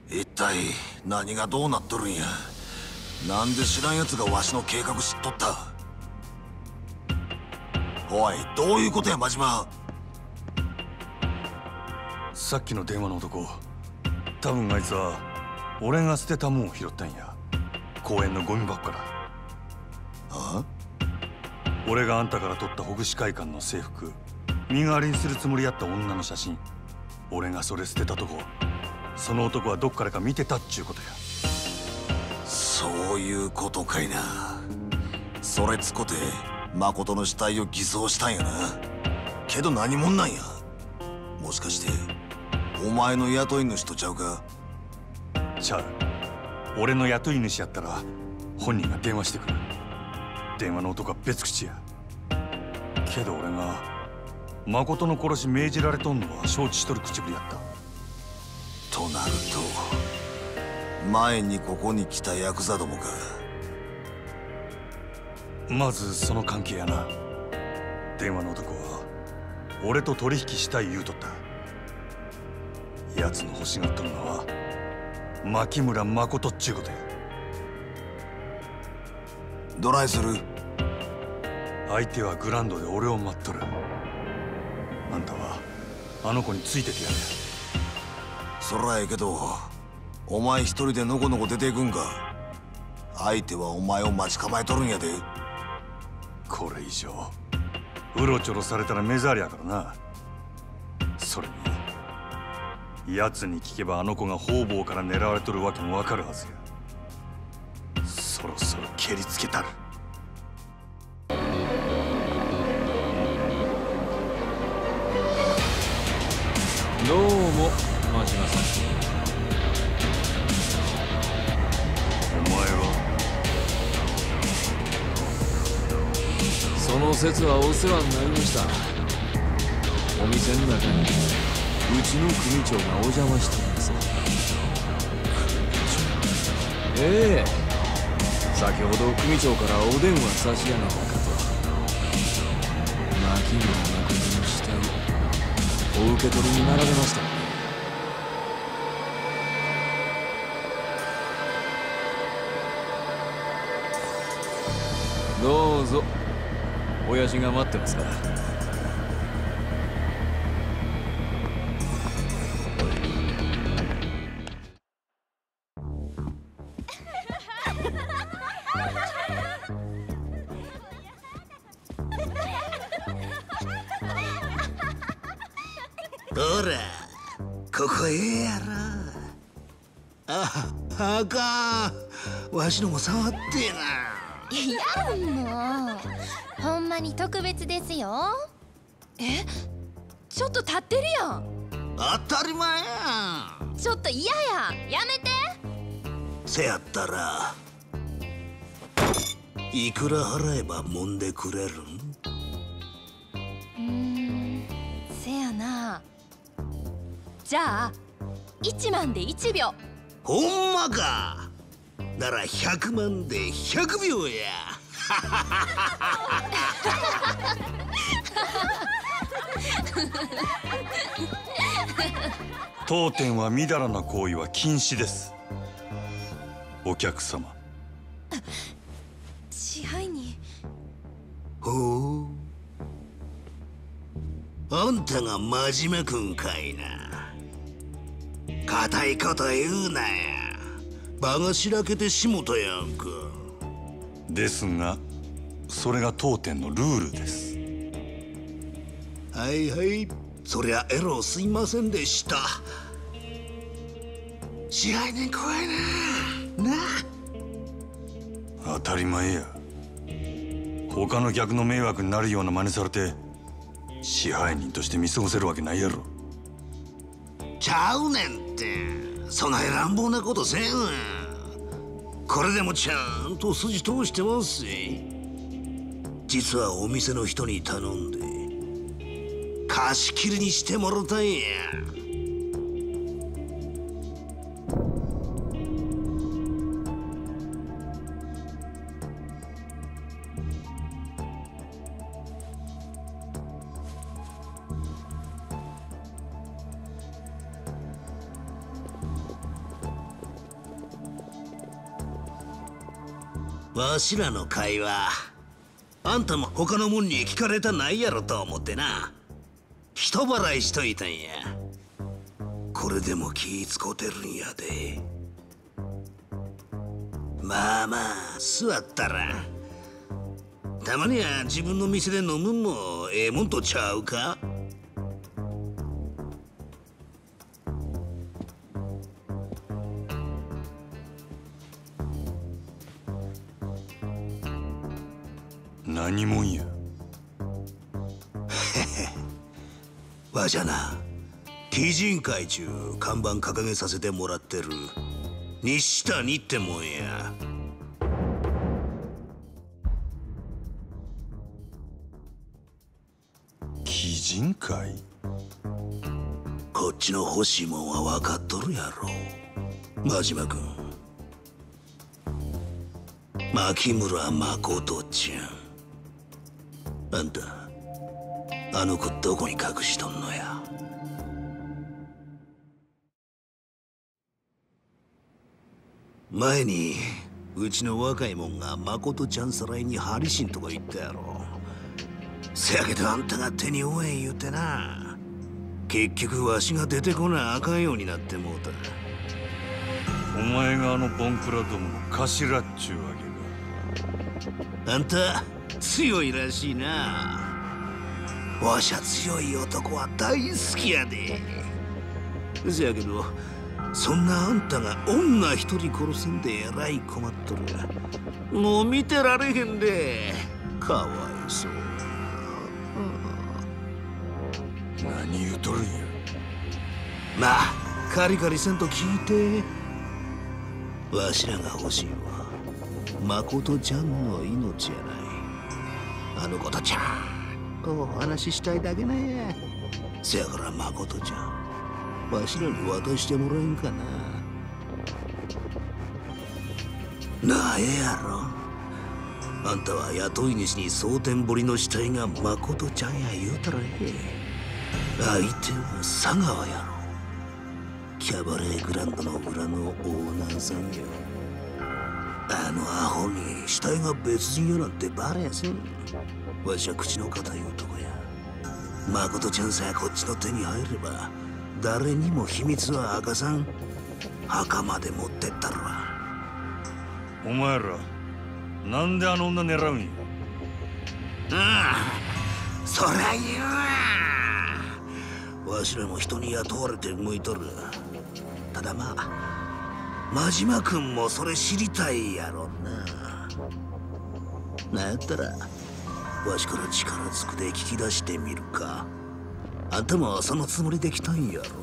一体何がどうなっとるんや。なんで知らん奴がわしの計画知っとった。おい、どういうことや真島。 さっきの電話の男、多分あいつは俺が捨てたもんを拾ったんや。公園のゴミ箱から。 あ？ 俺があんたから取ったほぐし会館の制服、身代わりにするつもりやった女の写真、俺がそれ捨てたとこ、その男はどっからか見てたっちゅうことや。 そういうことかいな。それつこて誠の死体を偽装したんやな。けど何者なんや。もしかしてお前の雇い主とちゃうか？ ちゃう。俺の雇い主やったら本人が電話してくる。電話の男は別口や。けど俺が誠の殺し命じられとんのは承知しとる口ぶりやった。 となると前にここに来たヤクザどもか。 まずその関係やな。電話の男は俺と取引したい言うとった。奴の欲しがっとるのは牧村誠っちゅうことや。 どないする？ 相手はグランドで俺を待っとる。あんたはあの子についててやれ。 そらええけど、お前一人でのこのこ出ていくんか？相手はお前を待ち構えとるんやで。 これ以上うろちょろされたら目障りやからな。それに奴に聞けばあの子が方々から狙われとるわけもわかるはずや。そろそろ蹴りつけたる。 どうも真島さん。 お前は？ その説はお世話になりました。お店の中にうちの組長がお邪魔しています。ええ、先ほど組長からお電話差し上げたかと。牧村誠の死体お受け取りになられましたね。どうぞ、親父が待ってますから。 ほら、ここええやろ。あかん。わしのも触ってな。 いやもうほんまに特別ですよ。え、ちょっと立ってるやん。 当たり前やん。 ちょっと嫌や、やめて。 せやったらいくら払えば揉んでくれるん？ せやな。じゃあ1万で1秒。 ほんまか。なら100万で100秒や。 当店はみだらな行為は禁止です。お客様。 支配人。 ほう、あんたが真面目くんかいな。固いこと言うなや。場がしらけてしもたやんか。 ですがそれが当店のルールです。 はいはい、そりゃエロすいませんでした。支配人怖いな。なあ。 当たり前や。他の客の迷惑になるような真似されて支配人として見過ごせるわけないやろ。 ちゃうねんって、そない乱暴なことせんわ。これでもちゃんと筋通してますし。実はお店の人に頼んで貸し切りにしてもろたんや。 わしらの会話、あんたも他のもんに聞かれたないやろと思ってな、人払いしといたんや。これでも気使うてるんやで。まあまあ座ったら、たまには自分の店で飲むんもええもんとちゃうか。 何もんや。 わしゃな、鬼人会中看板掲げさせてもらってる西谷ってもんや。 鬼人会？ こっちの欲しいもんは分かっとるやろ、真島君。牧村誠ちゃん。あんた、あの子どこに隠しとんのや。前にうちの若いもんが誠ちゃんさらいにハリシンとか言ったやろ。せやけどあんたが手に負えん言うてな、結局わしが出てこなあかんようになってもうた。 お前があのボンクラどもの頭っちゅうわけか。 あんた強いらしいな。わしゃ強い男は大好きやで。せやけどそんなあんたが女一人殺せんでえらい困っとる。もう見てられへんで。かわいそう。 何言うとるんや。 まあカリカリせんと聞いて。わしらが欲しいは誠ちゃんの命やない。あの子とちゃんとお話ししたいだけなんや。せやから誠ちゃん、わしらに渡してもらえんかな。なえやろ。あんたは雇い主に蒼天堀の死体が誠ちゃんや言うたらええ。相手は佐川やろ。キャバレーグランドの裏のオーナーさんや。あのアホに死体が別人やなんてバレやせん。わしは口の固い男や。誠ちゃんさえこっちの手に入れば誰にも秘密は明かさん。墓まで持ってったるわ。 お前らなんであの女狙うんや。 そりゃ言うわ。わしらも人に雇われて動いとる。ただまあ真島君もそれ知りたいやろな。なんやったらわしから力ずくで聞き出してみるか。あんたもそのつもりで来たんやろ。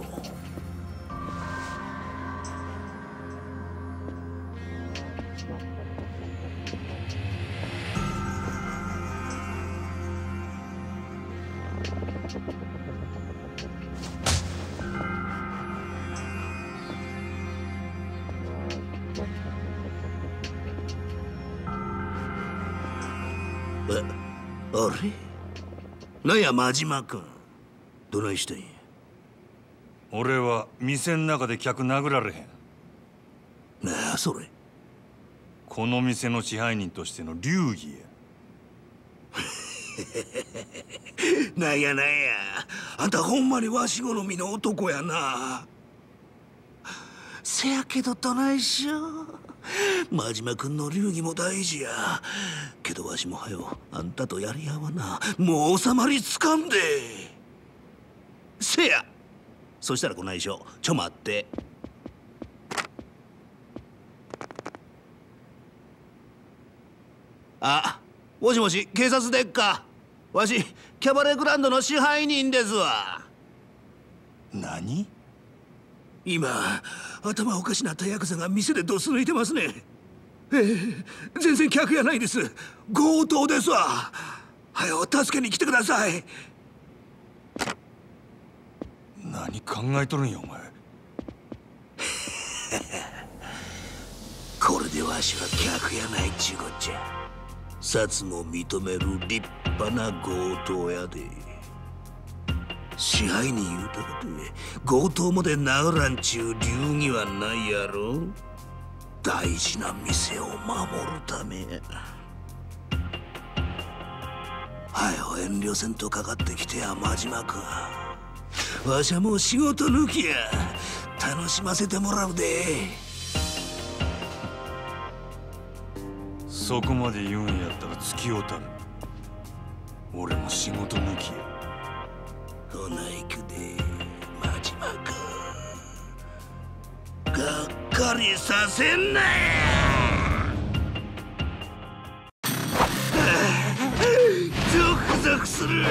あれなんや真島君、どないしたんや。 俺は店ん中で客殴られへん。 なあそれ。 この店の支配人としての流儀や。 なんやなんや、あんたほんまにわし好みの男やな。せやけどどないしよう。真島君の流儀も大事やけど、わしもはよあんたとやり合わな。もう収まりつかんで。せや、そしたらこないしょ、ちょ待って。あ、もしもし、警察でっか。わしキャバレーグランドの支配人ですわ。 何？ 今頭おかしなったヤクザが店でドス抜いてますね。全然客やないです。強盗ですわ。はよ助けに来てください。 何考えとるんやお前。 これでわしは客やないちゅうこっちゃ。札も認める立派な強盗やで。支配人言うたかて強盗まで殴らんちゅう流儀はないやろ。 大事な店を守るため。はよ遠慮せんとかかってきてや真島君。わしゃもう仕事抜きや。楽しませてもらうで。 そこまで言うんやったら付き合うたる。俺も仕事抜きや。 ほな行くで真島君。がっかりさせんなや。ゾクゾクするわ。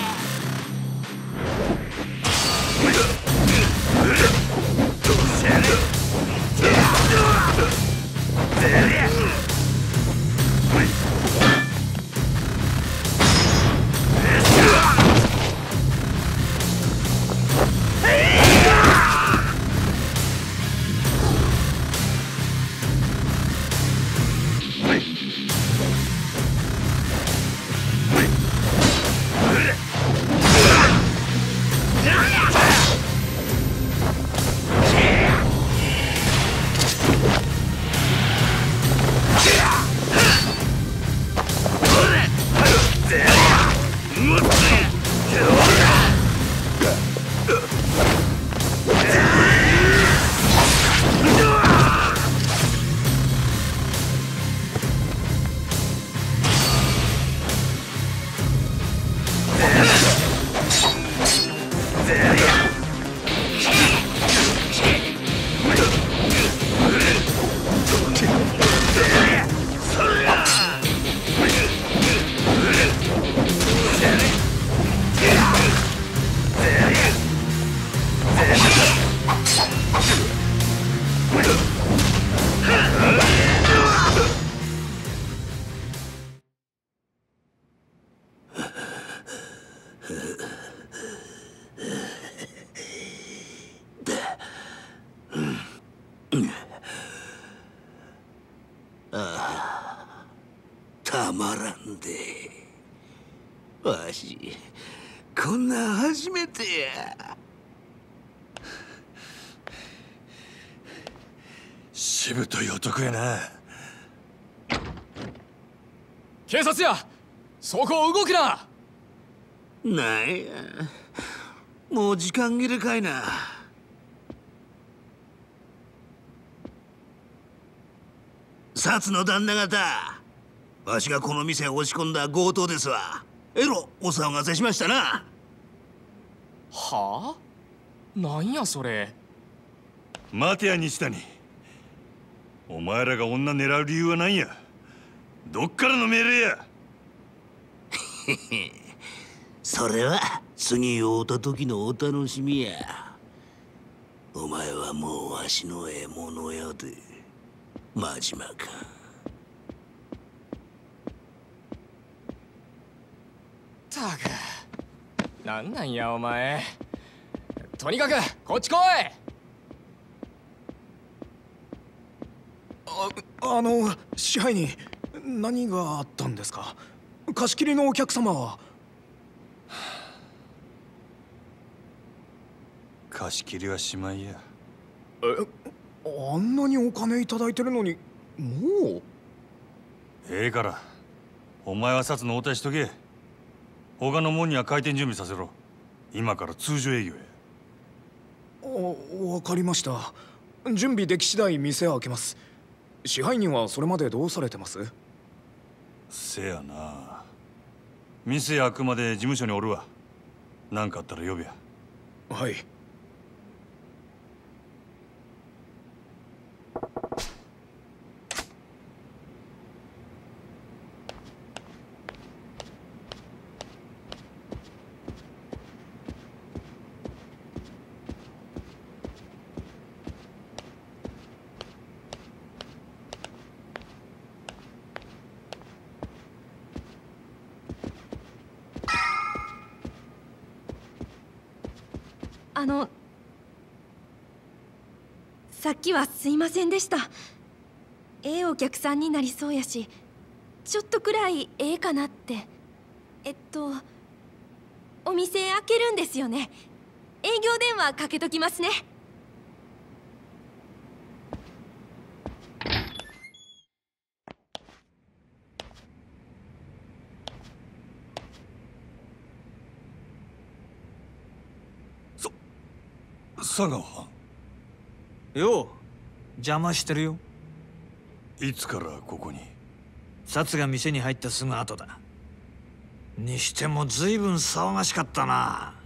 たまらんで。わしこんなん初めてや。 しぶとい男やな。 警察や、そこを動くな。 なんや、もう時間切れかいな。薩の旦那方、わしがこの店を押し込んだ強盗ですわ。えろお騒がせしましたな。 はあ、なんやそれ。 待てや西谷、お前らが女狙う理由は何や。どっからの命令や。 それは次会うた時のお楽しみや。お前はもうわしの獲物やで真島君。 たく、なんやお前。とにかくこっち来い。 支配人、何があったんですか。貸し切りのお客様は。 貸し切りはしまいや。 あんなにお金いただいてるのにもう。 ええから、お前は札の応対しとけ。他のもんには開店準備させろ。今から通常営業や。 わかりました。準備でき次第店開けます。支配人はそれまでどうされてます？ せやな。店開くまで事務所におるわ。何かあったら呼べや。 はい。 さっきはすいませんでした。ええお客さんになりそうやし、ちょっとくらいええかなって。お店開けるんですよね。営業電話かけときますね。 佐川。 よう、邪魔してるよ。 いつからここに？ サが店に入ったすぐ後だ。にしても随分騒がしかったな。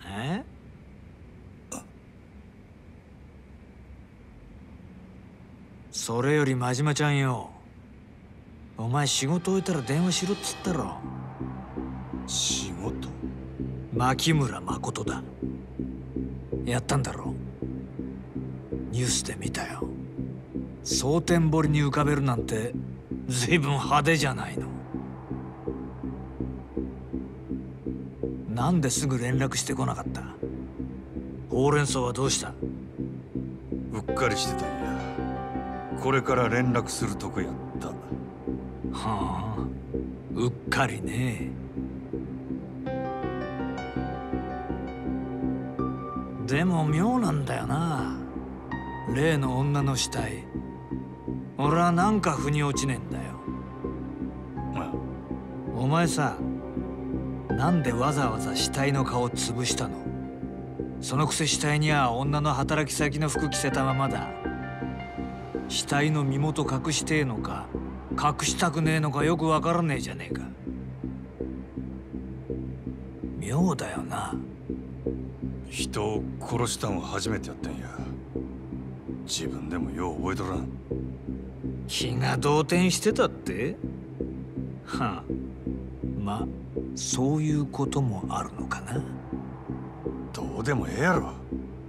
それより真島ちゃんよ、お前仕事終えたら電話しろっつったろ。 仕事？ 牧村誠だ。やったんだろ。ニュースで見たよ。蒼天堀に浮かべるなんて随分派手じゃないの。なんですぐ連絡してこなかった？ほうれん草はどうした？ うっかりしてたんや。これから連絡するとこやった。 はあ、うっかりね。でも妙なんだよな、例の女の死体。俺はなんか腑に落ちねえんだよ。お前さ、なんでわざわざ死体の顔潰したの？そのくせ死体には女の働き先の服着せたままだ。死体の身元隠してえのか隠したくねえのかよくわからねえじゃねえか。妙だよな。 人を殺したんは初めてやったんや。自分でもよう覚えとらん。 気が動転してたって？はあ、ま、そういうこともあるのかな。 どうでもええやろ。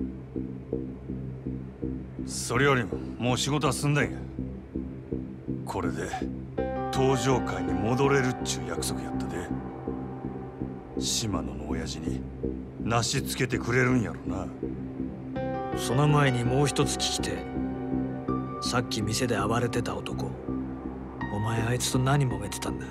それよりももう仕事は済んだんや。これで登場会に戻れるっちゅう約束やったで。島野の親父になしつけてくれるんやろな。 その前にもう一つ聞きて。さっき店で暴れてた男、お前あいつと何揉めてたんだ？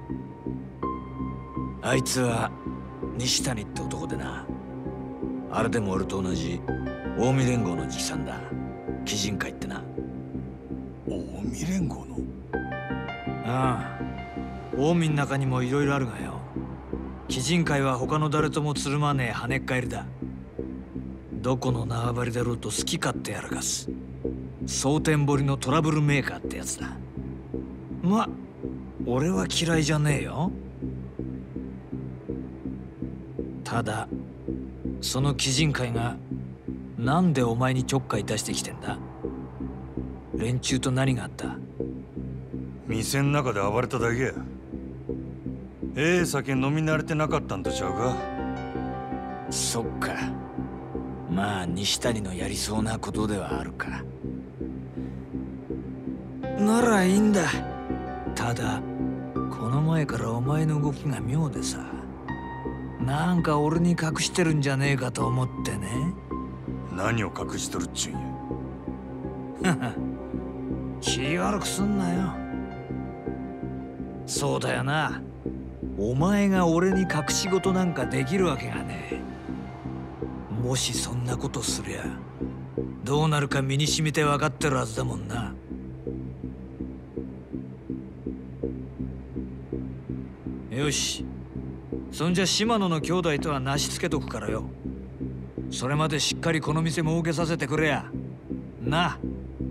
あいつは西谷って男でな。あれでも俺と同じ近江連合の直参だ。鬼人会ってな。 近江連合の？ ああ、近江の中にもいろいろあるがよ。鬼人会は他の誰ともつるまねえ跳ねっ返りだ。どこの縄張りだろうと好き勝手やらかす蒼天堀のトラブルメーカーってやつだ。ま、俺は嫌いじゃねえよ。ただその鬼人会がなんでお前にちょっかい出してきてんだ？連中と何があった？ 店の中で暴れただけや。ええ酒飲み慣れてなかったんとちゃうか？ そっか。まあ西谷のやりそうなことではあるか。ならいいんだ。ただこの前からお前の動きが妙でさ、なんか俺に隠してるんじゃねえかと思ってね。 何を隠しとるっちゅうんや。 気悪くすんなよ。そうだよな。お前が俺に隠し事なんかできるわけがねえ。もしそんなことすりゃどうなるか身に染みて分かってるはずだもんな。よし、そんじゃ島野の兄弟とはなしつけとくからよ。それまでしっかりこの店儲けさせてくれやな。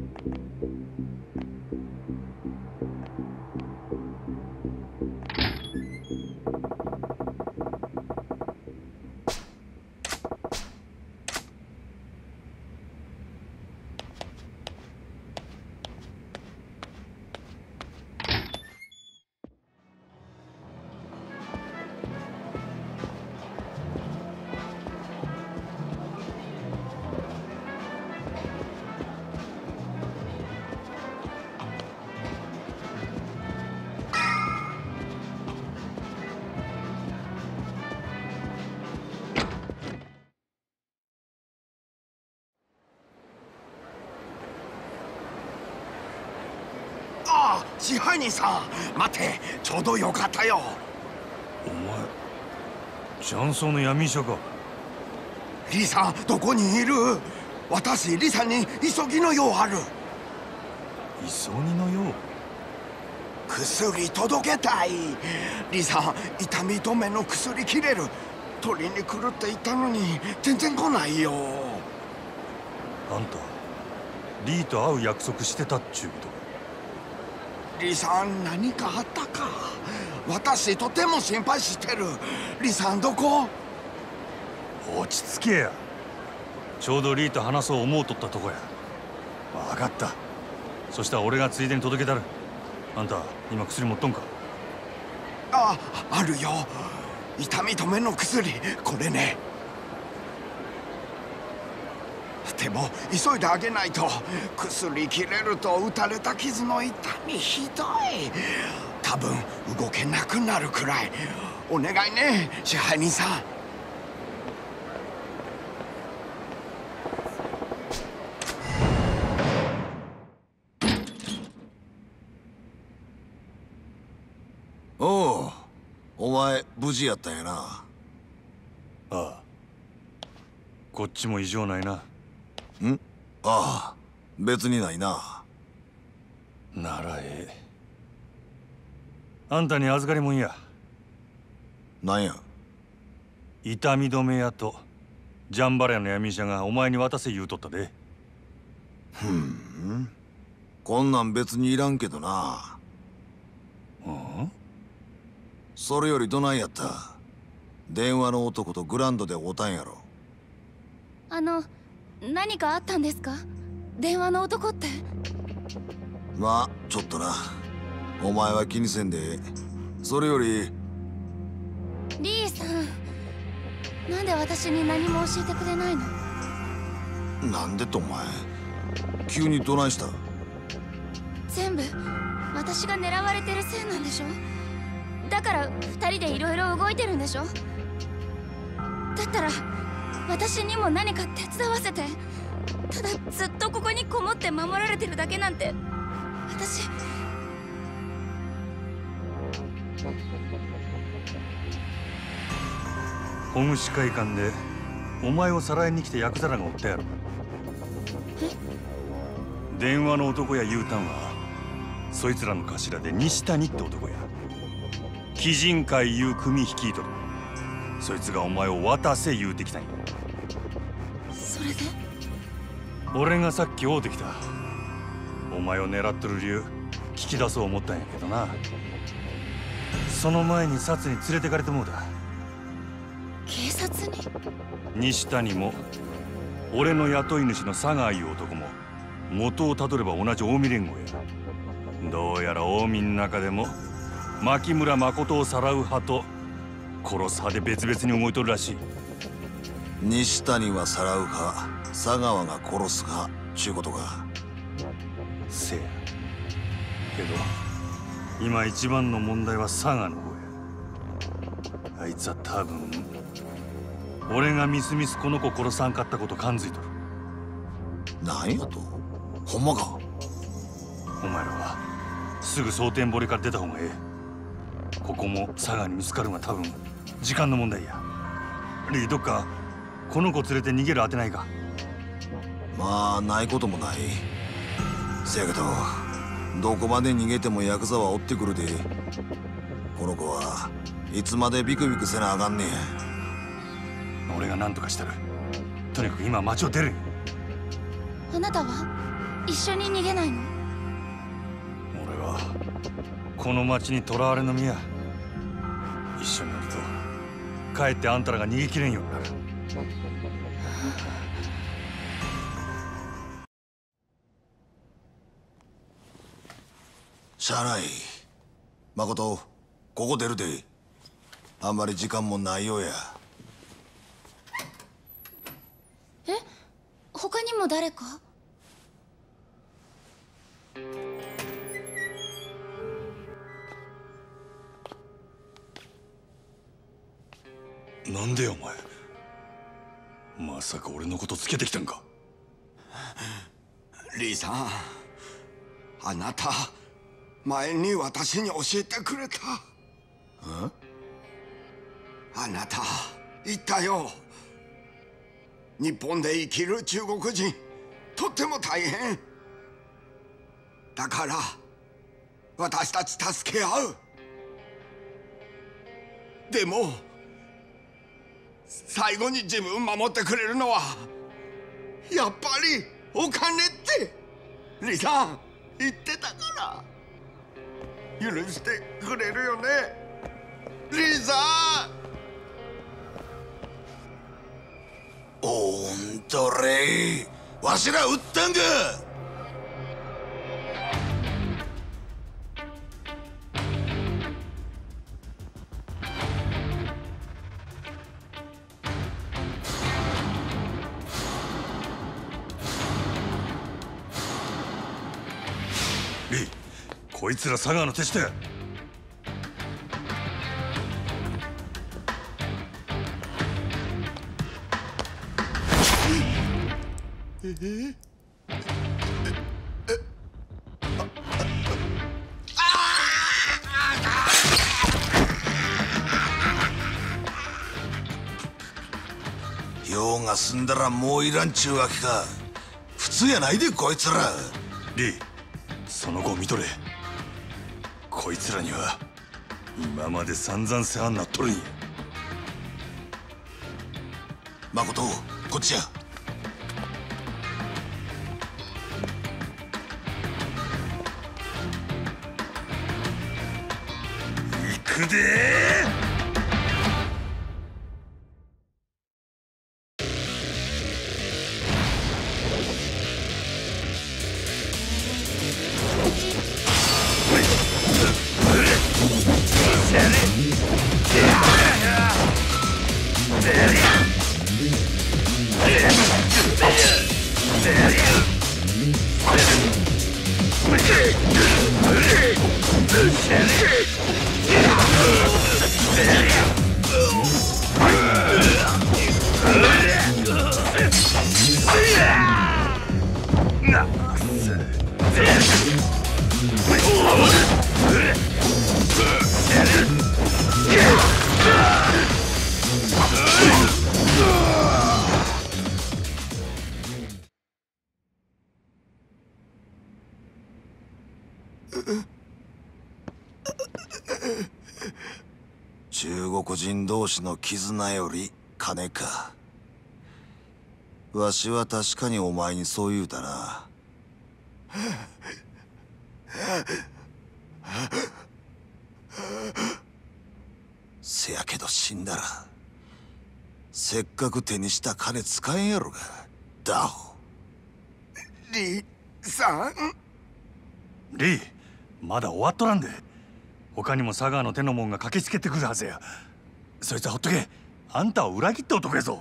支配人さん、待って、ちょうどよかったよ。 お前雀荘の闇医者か？ リさんどこにいる？私リさんに急ぎの用ある。 急ぎの用？ 薬届けたい。リさん痛み止めの薬切れる。取りに来るって言ったのに全然来ないよ。 あんたリーと会う約束してたっちゅうことか。 リさん、何かあったか？私とても心配してる。リさんどこ？ 落ち着けや。ちょうどリーと話そう思うとったとこや。分かった。そしたら俺がついでに届けたる。あんた今薬持っとんか？ あるよ。痛み止めの薬、これね。でも急いであげないと。薬切れると打たれた傷の痛みひどい。多分動けなくなるくらい。お願いね、支配人さん。 おう、お前無事やったんやな。 ああ、こっちも異常ないな。 ん？ああ、別にないな。 ならええ。あんたに預かりもんや。 なんや？ 痛み止め屋とジャンバラヤの闇医者がお前に渡せ言うとったで。 こんなん別にいらんけどな。 うん？ それよりどないやった？電話の男とグランドで会うたんやろ。 何かあったんですか？電話の男って。 まあちょっとな。お前は気にせんでええ。それよりリーさん、なんで私に何も教えてくれないの？ なんでとお前急にどないした？ 全部私が狙われてるせいなんでしょ？だから2人でいろいろ動いてるんでしょ？だったら私にも何か手伝わせて。ただずっとここにこもって守られてるだけなんて私。 保護司会館でお前をさらいに来てヤクザらがおったやろ。電話の男や言うたんはそいつらの頭で西谷って男や。鬼人会いう組率いとる。そいつがお前を渡せ言うてきたんや。 それで？ 俺がさっき会うてきた。お前を狙っとる理由聞き出そう思ったんやけどな。その前にサツに連れてかれてもうだ。 警察に？ 西谷も俺の雇い主の佐川いう男も元をたどれば同じ近江連合や。どうやら近江の中でも牧村誠をさらう派と殺す派で別々に動いとるらしい。 西谷はさらう派、佐川が殺す派ちゅうことか。 せやけど今一番の問題は佐賀の方や。あいつは多分俺がみすみすこの子殺さんかったこと感づいとる。 なんやと？ほんまか？ お前らはすぐ蒼天堀から出た方がええ。ここも佐賀に見つかるのは多分時間の問題や。リー、どっかこの子連れて逃げる当てないか？ まあないこともない。せやけどどこまで逃げてもヤクザは追ってくるで。この子はいつまでビクビクせなあかんねん。 俺が何とかしたる。とにかく今町を出る。 あなたは一緒に逃げないの？ 俺はこの町に囚われの身や。一緒におるとかえってあんたらが逃げきれんようになる。 しゃあない。誠、ここ出るで。あんまり時間もないようや。 え？他にも誰か？ なんでよお前。まさか俺のことつけてきたんか？ リーさん、あなた前に私に教えてくれた。あなた言ったよ。日本で生きる中国人とっても大変だから私たち助け合う。でも最後に自分守ってくれるのはやっぱりお金ってリさん言ってたから許してくれるよねリさん。 おんとれわしら撃ったんか。 リー、こいつら佐川の手下や。 用が済んだらもういらんちゅうわけか。普通やないでこいつら。 リー、その後を見とれ。こいつらには今まで散々世話になっとるんや。 誠、こっちや。 行くでー。 中国人同士の絆より金か。わしは確かにお前にそう言うたな。せやけど死んだらせっかく手にした金使えんやろが。ダホ。 リさん。 リー、まだ終わっとらんで。他にも佐川の手の者が駆けつけてくるはずや。そいつはほっとけ。あんたは裏切った男やぞ。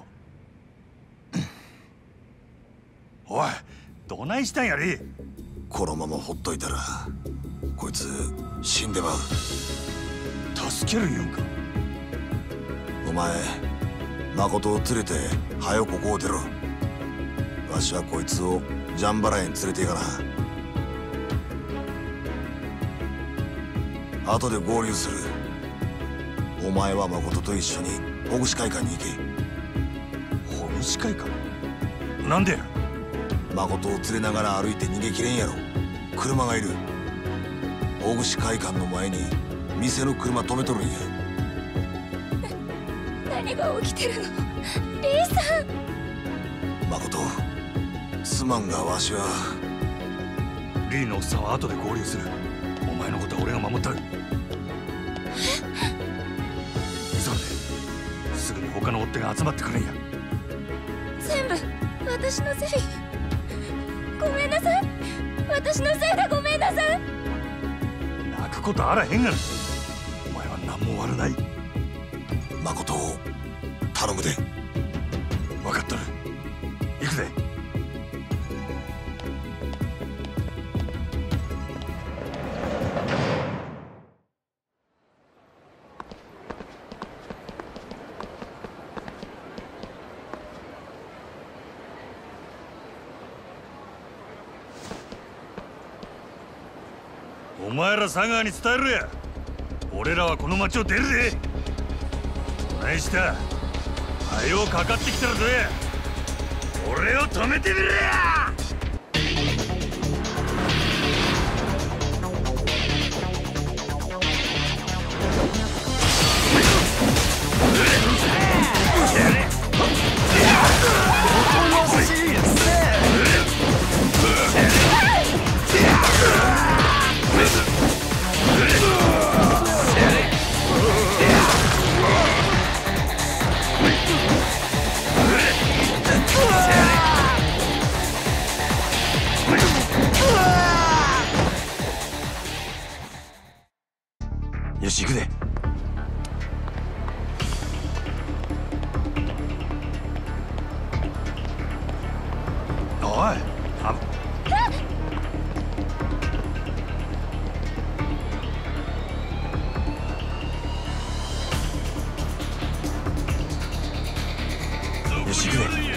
おい、どないしたんやリー。 このままほっといたらこいつ死んでまう。 助ける言うんか。 お前誠を連れて早くここを出ろ。わしはこいつをジャンバラへ連れて行かな。後で合流する。お前は誠と一緒に保護司会館に行け。 保護司会館？なんでや。 誠を連れながら歩いて逃げきれんやろ。車がいる。保護司会館の前に店の車止めとるんや。 何が起きてるのリーさん。 誠、すまんがわしは。 リーのおっさんは後で合流する。お前のことは俺が守ったる。急げ。すぐに他の追っ手が集まってくるんや。 全部私のせい。ごめんなさい。私のせいだ。ごめんなさい。 泣くことあらへんがな。お前は何も悪ない。 誠を頼むで。 分かっとる。行くで。お前ら佐川に伝えるや。俺らはこの町を出るで。どないした。はよかかってきたらどうや。俺を止めてみろや。 し行くで。おい、よし行くで。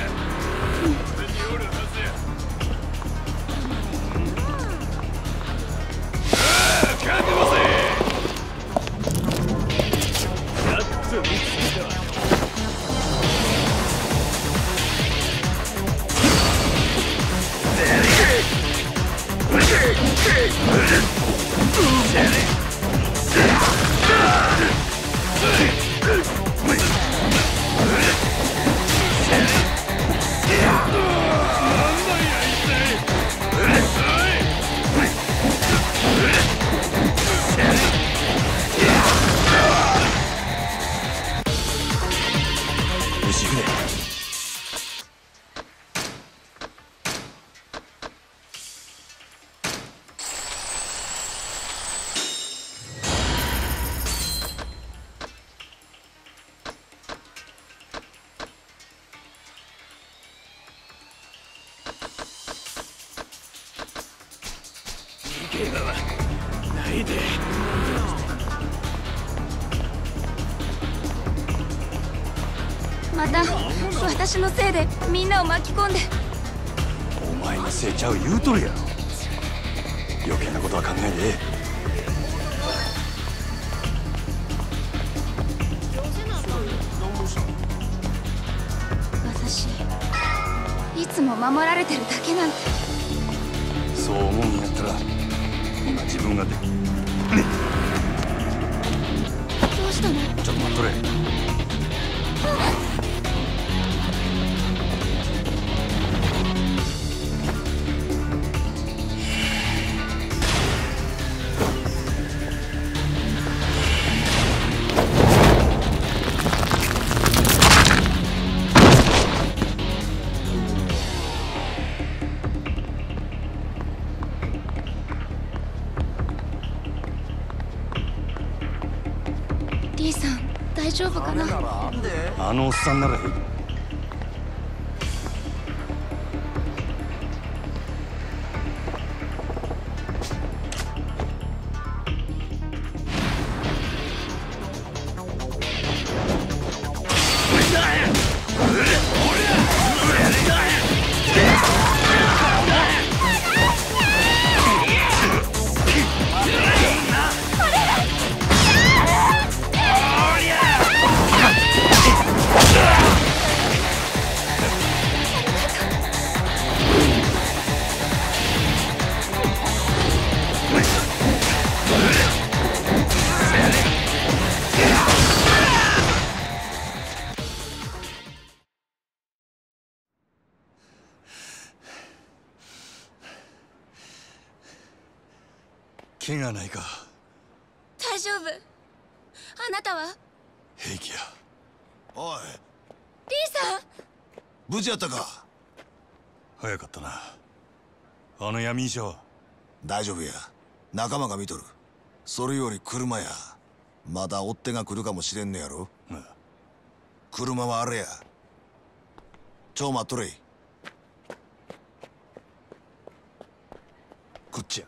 また私のせいでみんなを巻き込んで。 お前のせいちゃう言うとるやろ。余計なことは考えで。 私いつも守られてるだけなんて。 そう思うんやったら今自分がで。 どうしたの？ ちょっと待っとれ。 リーさん大丈夫かな？ あのおっさんならいい。怪我ないか？ 大丈夫。あなたは？ 平気や。 おい、 リーさん。 無事やったか？ 早かったな。あの闇医者は？ 大丈夫や、仲間が見とる。それより車や、まだ追っ手が来るかもしれんねやろ。車はあれや。ちょ待っとれい。 こっちや。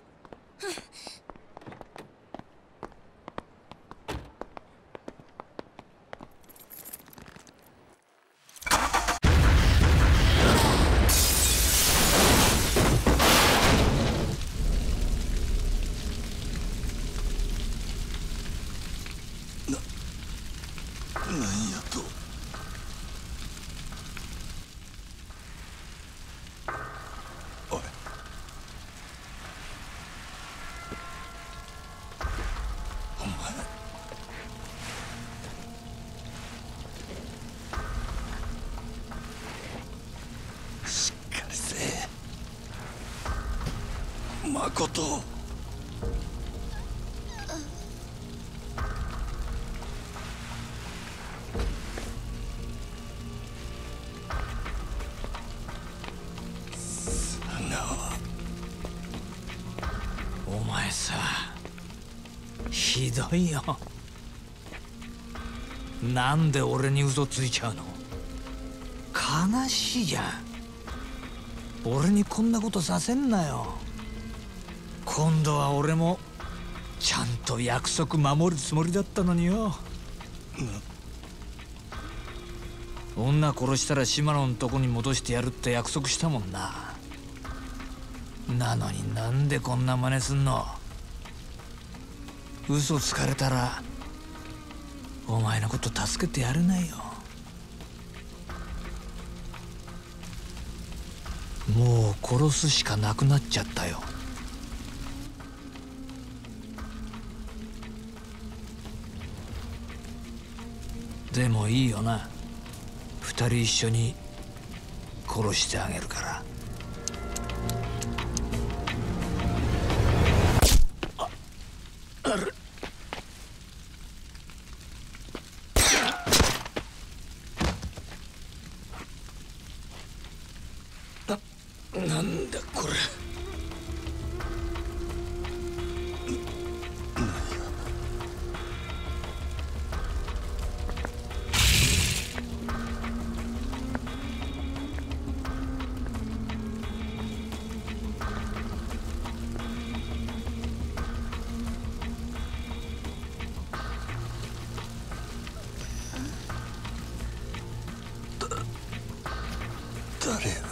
なんやと。おい、お前しっかりせえ、誠。 お前さ、ひどいよ。 なんで俺に嘘ついちゃうの？悲しいじゃん。俺にこんなことさせんなよ。今度は俺もちゃんと約束守るつもりだったのによ。女殺したら島野のとこに戻してやるって約束したもんな。なのになんでこんな真似すんの？嘘つかれたらお前のこと助けてやれないよ。もう殺すしかなくなっちゃったよ。でもいいよな。二人一緒に殺してあげるから。あれ。なんだこれ。 誰や。